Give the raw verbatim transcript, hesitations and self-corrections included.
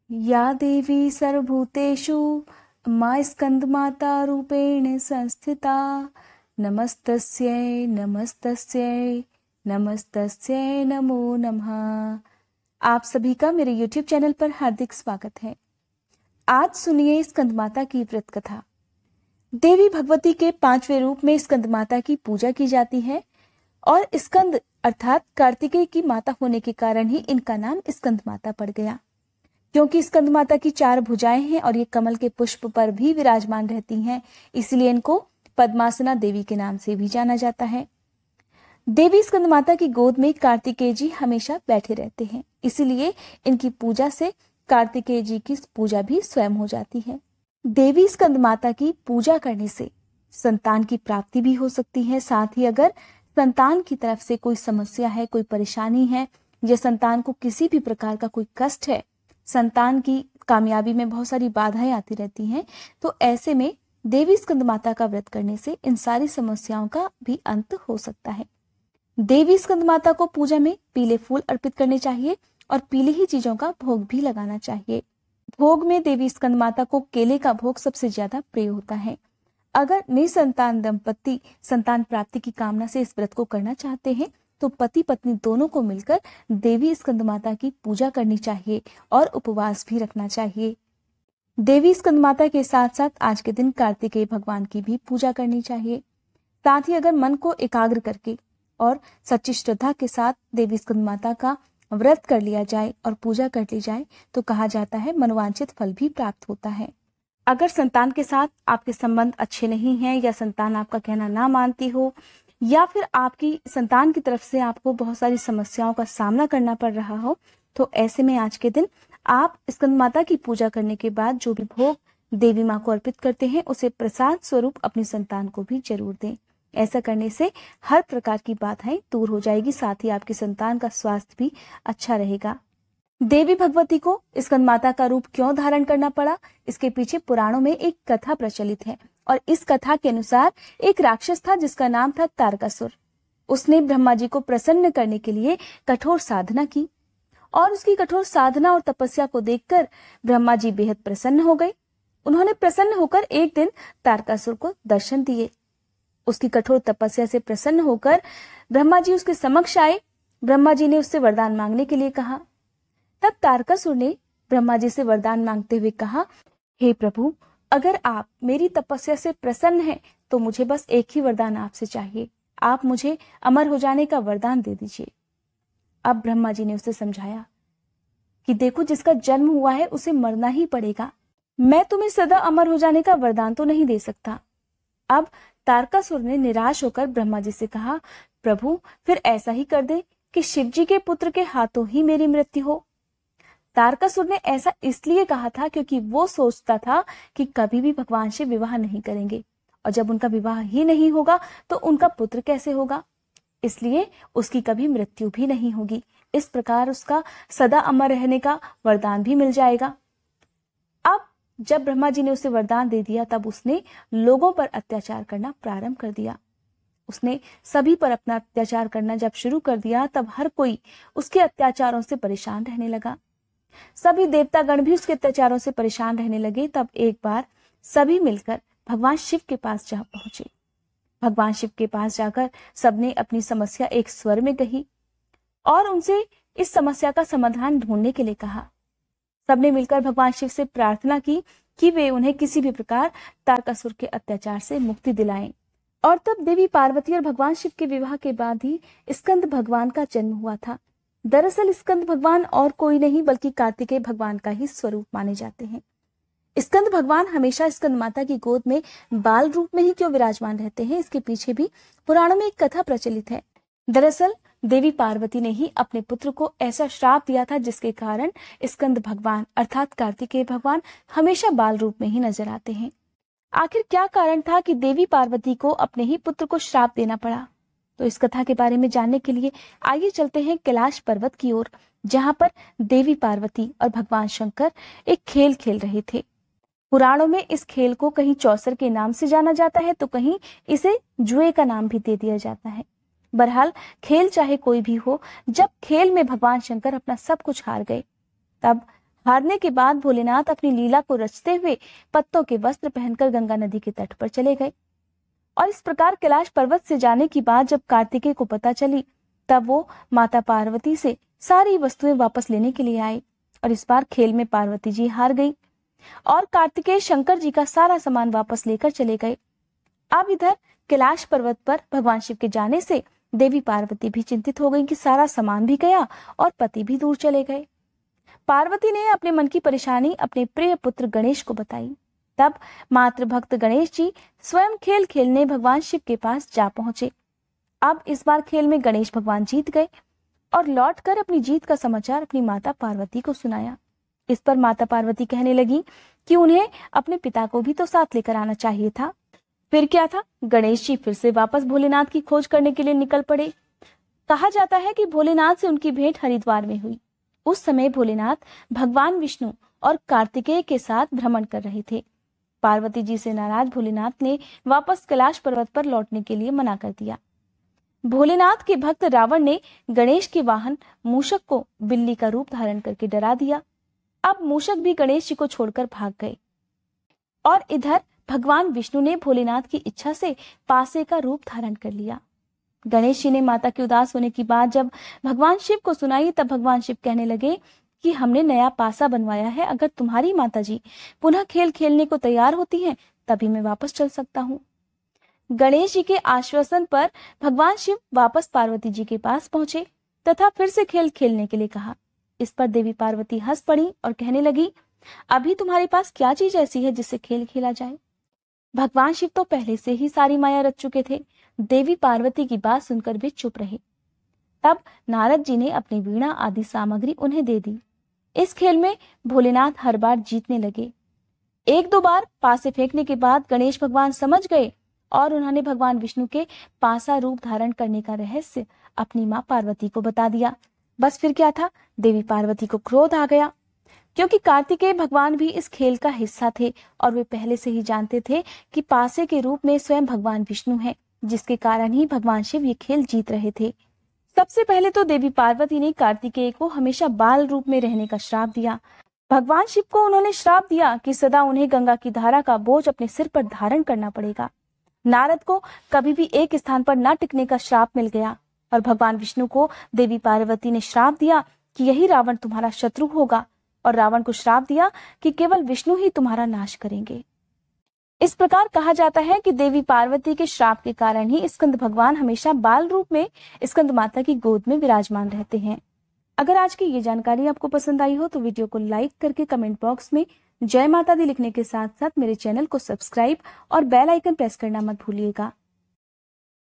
या देवी सर्वभूतेषु मा स्कंदमाता रूपेण संस्थिता नमस्तस्यै नमस्तस्यै नमस्तस्यै नमो नमः। आप सभी का मेरे यूट्यूब चैनल पर हार्दिक स्वागत है। आज सुनिए स्कंदमाता की व्रत कथा। देवी भगवती के पांचवें रूप में स्कंदमाता की पूजा की जाती है और स्कंद अर्थात कार्तिकेय की माता होने के कारण ही इनका नाम स्कंदमाता पड़ गया। क्योंकि स्कंदमाता की चार भुजाएं हैं और ये कमल के पुष्प पर भी विराजमान रहती हैं, इसलिए इनको पद्मासना देवी के नाम से भी जाना जाता है। देवी स्कंदमाता की गोद में कार्तिकेय जी हमेशा बैठे रहते हैं, इसीलिए इनकी पूजा से कार्तिकेय जी की पूजा भी स्वयं हो जाती है। देवी स्कंदमाता की पूजा करने से संतान की प्राप्ति भी हो सकती है। साथ ही अगर संतान की तरफ से कोई समस्या है, कोई परेशानी है या संतान को किसी भी प्रकार का कोई कष्ट है, संतान की कामयाबी में बहुत सारी बाधाएं आती रहती हैं, तो ऐसे में देवी स्कंदमाता का व्रत करने से इन सारी समस्याओं का भी अंत हो सकता है। देवी स्कंदमाता को पूजा में पीले फूल अर्पित करने चाहिए और पीली ही चीजों का भोग भी लगाना चाहिए। भोग में देवी स्कंदमाता को केले का भोग सबसे ज्यादा प्रिय होता है। अगर निसंतान दंपति संतान प्राप्ति की कामना से इस व्रत को करना चाहते हैं तो पति पत्नी दोनों को मिलकर देवी स्कंदमाता की पूजा करनी चाहिए और उपवास भी रखना चाहिए। देवी स्कंदमाता के साथ साथ आज के दिन कार्तिकेय भगवान की भी पूजा करनी चाहिए। साथ ही अगर मन को एकाग्र करके और सच्ची श्रद्धा के साथ देवी स्कंदमाता का व्रत कर लिया जाए और पूजा कर ली जाए तो कहा जाता है मनोवांछित फल भी प्राप्त होता है। अगर संतान के साथ आपके संबंध अच्छे नहीं हैं या संतान आपका कहना ना मानती हो या फिर आपकी संतान की तरफ से आपको बहुत सारी समस्याओं का सामना करना पड़ रहा हो, तो ऐसे में आज के दिन आप स्कंदमाता की पूजा करने के बाद जो भी भोग देवी माँ को अर्पित करते हैं उसे प्रसाद स्वरूप अपनी संतान को भी जरूर दें। ऐसा करने से हर प्रकार की बाधाएं दूर हो जाएगी, साथ ही आपकी संतान का स्वास्थ्य भी अच्छा रहेगा। देवी भगवती को स्कंदमाता का रूप क्यों धारण करना पड़ा, इसके पीछे पुराणों में एक कथा प्रचलित है और इस कथा के अनुसार एक राक्षस था जिसका नाम था तारकासुर। उसने ब्रह्मा जी को प्रसन्न करने के लिए कठोर साधना की और उसकी कठोर साधना और तपस्या को देखकर ब्रह्मा जी बेहद प्रसन्न हो गए। उन्होंने प्रसन्न होकर एक दिन तारकासुर को दर्शन दिए। उसकी कठोर तपस्या से प्रसन्न होकर ब्रह्मा जी उसके समक्ष आए। ब्रह्मा जी ने उससे वरदान मांगने के लिए कहा। तब तारकासुर ने ब्रह्मा जी से वरदान मांगते हुए कहा, हे प्रभु, अगर आप मेरी तपस्या से प्रसन्न हैं तो मुझे बस एक ही वरदान आपसे चाहिए, आप मुझे अमर हो जाने का वरदान दे दीजिए। अब ब्रह्मा जी ने उसे समझाया कि देखो, जिसका जन्म हुआ है उसे मरना ही पड़ेगा, मैं तुम्हें सदा अमर हो जाने का वरदान तो नहीं दे सकता। अब तारकासुर ने निराश होकर ब्रह्मा जी से कहा, प्रभु फिर ऐसा ही कर दे कि शिव जी के पुत्र के हाथों ही मेरी मृत्यु हो। तारकासुर ने ऐसा इसलिए कहा था क्योंकि वो सोचता था कि कभी भी भगवान शिव विवाह नहीं करेंगे और जब उनका विवाह ही नहीं होगा तो उनका पुत्र कैसे होगा, इसलिए उसकी कभी मृत्यु भी नहीं होगी। इस प्रकार उसका सदा अमर रहने का वरदान भी मिल जाएगा। अब जब ब्रह्मा जी ने उसे वरदान दे दिया तब उसने लोगों पर अत्याचार करना प्रारंभ कर दिया। उसने सभी पर अपना अत्याचार करना जब शुरू कर दिया तब हर कोई उसके अत्याचारों से परेशान रहने लगा। सभी देवतागण भी उसके अत्याचारों से परेशान रहने लगे। तब एक बार सभी मिलकर भगवान शिव के पास जा पहुंचे। भगवान शिव के पास जाकर सबने अपनी समस्या एक स्वर में कही और उनसे इस समस्या का समाधान ढूंढने के लिए कहा। सबने मिलकर भगवान शिव से प्रार्थना की कि वे उन्हें किसी भी प्रकार तारकासुर के अत्याचार से मुक्ति दिलाएं। और तब देवी पार्वती और भगवान शिव के विवाह के बाद ही स्कंद भगवान का जन्म हुआ था। दरअसल स्कंद भगवान और कोई नहीं बल्कि कार्तिकेय भगवान का ही स्वरूप माने जाते हैं। स्कंद भगवान हमेशा स्कंदमाता की गोद में बाल रूप में ही क्यों विराजमान रहते हैं, इसके पीछे भी पुराणों में एक कथा प्रचलित है। दरअसल देवी पार्वती ने ही अपने पुत्र को ऐसा श्राप दिया था जिसके कारण स्कंद भगवान अर्थात कार्तिकेय भगवान हमेशा बाल रूप में ही नजर आते हैं। आखिर क्या कारण था कि देवी पार्वती को अपने ही पुत्र को श्राप देना पड़ा, तो इस कथा के बारे में जानने के लिए आइए चलते हैं कैलाश पर्वत की ओर, जहां पर देवी पार्वती और भगवान शंकर एक खेल खेल रहे थे। पुराणों में इस खेल को कहीं चौसर के नाम से जाना जाता है तो कहीं इसे जुए का नाम भी दे दिया जाता है। बहरहाल खेल चाहे कोई भी हो, जब खेल में भगवान शंकर अपना सब कुछ हार गए तब हारने के बाद भोलेनाथ अपनी लीला को रचते हुए पत्तों के वस्त्र पहनकर गंगा नदी के तट पर चले गए। और इस प्रकार कैलाश पर्वत से जाने की बात जब कार्तिकेय को पता चली, तब वो माता पार्वती से सारी वस्तुएं वापस लेने के लिए आए। और इस बार खेल में पार्वती जी हार गई और कार्तिकेय शंकर जी का सारा सामान वापस लेकर चले गए। अब इधर कैलाश पर्वत पर भगवान शिव के जाने से देवी पार्वती भी चिंतित हो गई कि सारा सामान भी गया और पति भी दूर चले गए। पार्वती ने अपने मन की परेशानी अपने प्रिय पुत्र गणेश को बताई। तब मातृ भक्त गणेश जी स्वयं खेल खेलने भगवान शिव के पास जा पहुंचे। अब इस बार खेल में गणेश भगवान जीत गए और लौटकर अपनी जीत का समाचार अपनी माता पार्वती को सुनाया। इस पर माता पार्वती कहने लगी कि उन्हें अपने पिता को भी तो साथ लेकर आना चाहिए था। फिर क्या था, गणेश जी फिर से वापस भोलेनाथ की खोज करने के लिए निकल पड़े। कहा जाता है कि भोलेनाथ से उनकी भेंट हरिद्वार में हुई। उस समय भोलेनाथ भगवान विष्णु और कार्तिकेय के साथ भ्रमण कर रहे थे। पार्वती जी से नाराज भोलेनाथ ने वापस कैलाश पर्वत पर लौटने के लिए मना कर दिया। भोलेनाथ के भक्त रावण ने गणेश के वाहन मूषक को बिल्ली का रूप धारण करके डरा दिया। अब मूषक भी गणेश जी को छोड़कर भाग गए और इधर भगवान विष्णु ने भोलेनाथ की इच्छा से पासे का रूप धारण कर लिया। गणेश जी ने माता के उदास होने की बात जब भगवान शिव को सुनाई, तब भगवान शिव कहने लगे कि हमने नया पासा बनवाया है, अगर तुम्हारी माता जी पुनः खेल खेलने को तैयार होती हैं तभी मैं वापस चल सकता हूँ। गणेश जी के आश्वासन पर भगवान शिव वापस पार्वती जी के पास पहुंचे तथा फिर से खेल खेलने के लिए कहा। इस पर देवी पार्वती हंस पड़ी और कहने लगी, अभी तुम्हारे पास क्या चीज ऐसी है जिससे खेल खेला जाए। भगवान शिव तो पहले से ही सारी माया रच चुके थे। देवी पार्वती की बात सुनकर भी चुप रहे। तब नारद जी ने अपनी वीणा आदि सामग्री उन्हें दे दी। इस खेल में भोलेनाथ हर बार जीतने लगे। एक दो बार पासे फेंकने के बाद गणेश भगवान समझ गए और उन्होंने भगवान विष्णु के पासा रूप धारण करने का रहस्य अपनी मां पार्वती को बता दिया। बस फिर क्या था, देवी पार्वती को क्रोध आ गया, क्योंकि कार्तिकेय भगवान भी इस खेल का हिस्सा थे और वे पहले से ही जानते थे कि पासे के रूप में स्वयं भगवान विष्णु हैं, जिसके कारण ही भगवान शिव ये खेल जीत रहे थे। सबसे पहले तो देवी पार्वती ने कार्तिकेय को हमेशा बाल रूप में रहने का श्राप दिया। भगवान शिव को उन्होंने श्राप दिया कि सदा उन्हें गंगा की धारा का बोझ अपने सिर पर धारण करना पड़ेगा। नारद को कभी भी एक स्थान पर न टिकने का श्राप मिल गया और भगवान विष्णु को देवी पार्वती ने श्राप दिया कि यही रावण तुम्हारा शत्रु होगा और रावण को श्राप दिया कि केवल विष्णु ही तुम्हारा नाश करेंगे। इस प्रकार कहा जाता है कि देवी पार्वती के श्राप के कारण ही स्कंद भगवान हमेशा बाल रूप में स्कंद माता की गोद में विराजमान रहते हैं। अगर आज की ये जानकारी आपको पसंद आई हो तो वीडियो को लाइक करके कमेंट बॉक्स में जय माता दी लिखने के साथ साथ मेरे चैनल को सब्सक्राइब और बेल आइकन प्रेस करना मत भूलिएगा।